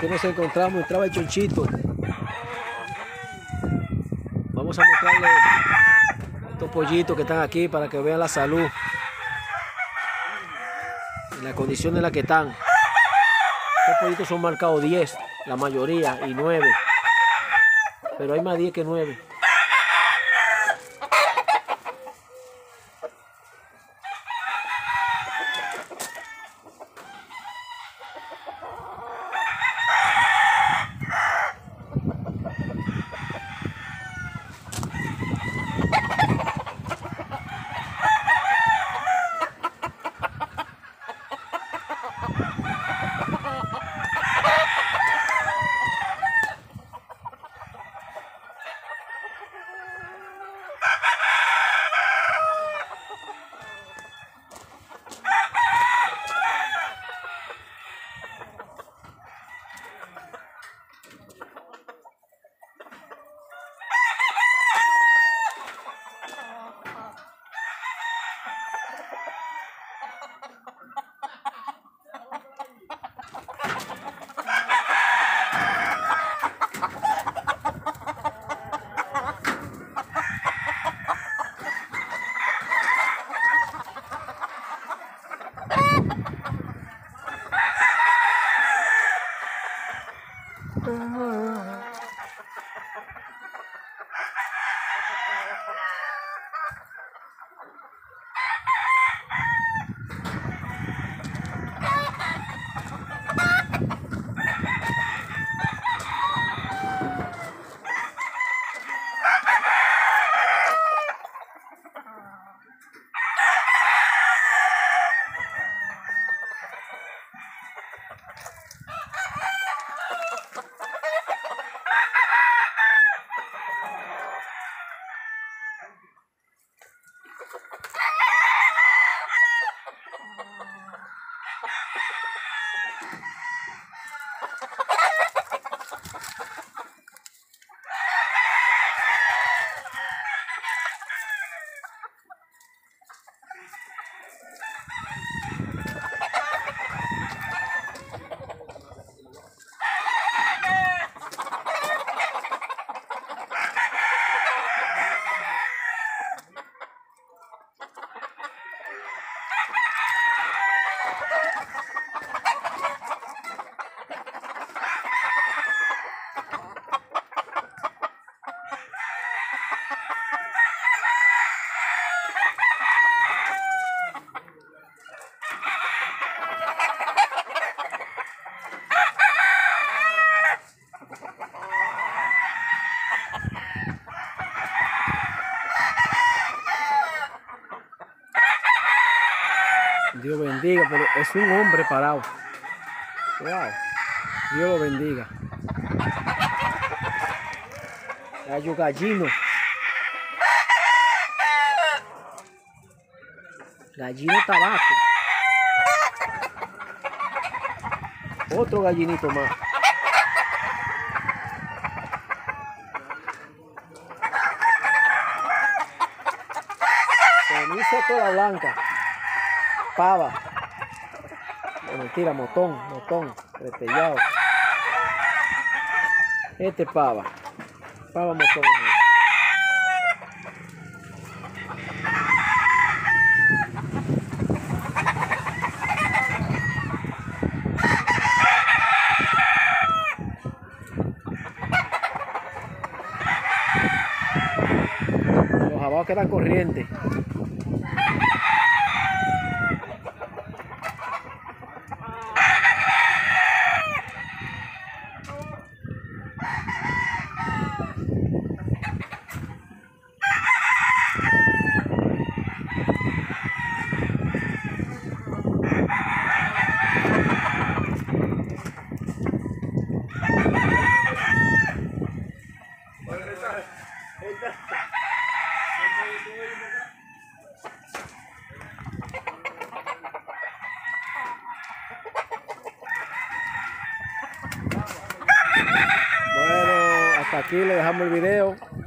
Aquí nos encontramos, entraba el Chonchito. Vamos a mostrarles estos pollitos que están aquí para que vean la salud y la condición en la que están. Estos pollitos son marcados 10, la mayoría, y 9. Pero hay más 10 que 9. Dios bendiga, pero es un hombre parado. Wow. Dios lo bendiga. Gallo gallino. Gallino tabaco. Otro gallinito más. Ceniza toda blanca. Pava. No, mentira, motón, estrellado. Este es pava. Pava motón. Los jabaos quedan corrientes. Bueno, hasta aquí le dejamos el video.